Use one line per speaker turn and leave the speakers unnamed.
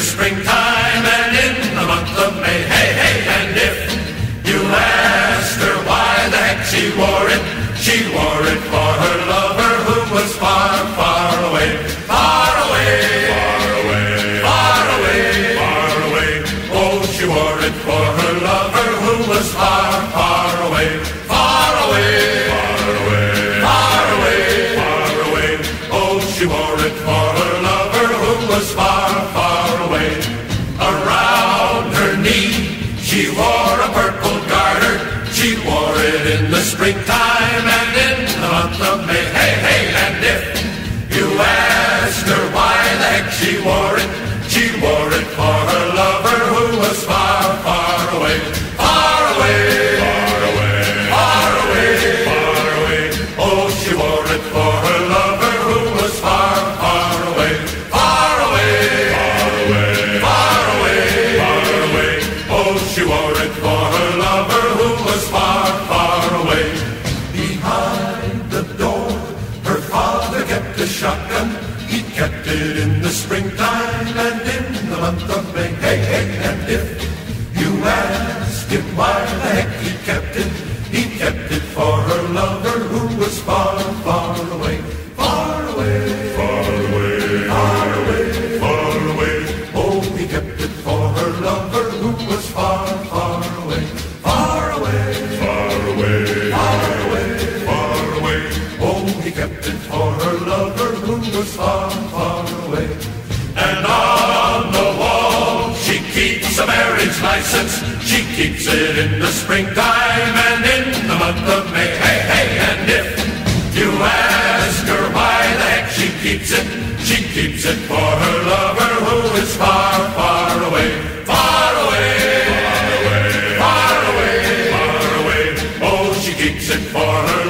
springtime and in the month of May. Hey, hey, and if you asked her why the heck she wore it for her lover who was far, far away, far away, far away, far away, far away. Oh, she wore it for her lover who was far, far away, far away, far away, far away, far away. Oh, she wore it for her lover who was far, far away. Around her knee she wore a purple garter. She wore it in the springtime and in the month of May. Hey, hey, and if you asked her why the heck she wore it for her lover who was far, far away, far away, far away, far away, far away. Oh, she wore it for her lover who was far, far away, far away, far away, far away, far away. Oh, she wore it for her lover who was far, far away. Behind the door, her father kept a shotgun. He kept it in the springtime and in the month of May. Hey, hey, and if you asked him why the heck he kept it for her lover who was far, far away, far away, far away, far away, far away. Oh, he kept it for her lover who was far, far away, far away, far away, far away, far away. Oh, he kept it for her lover who was far, far away. And on the wall she keeps a marriage license. She keeps it in the springtime and in the month of May. Hey, hey, and if you ask her why the heck she keeps it for her lover who is far, far away, far away, far away, far away, far away. Oh, she keeps it for her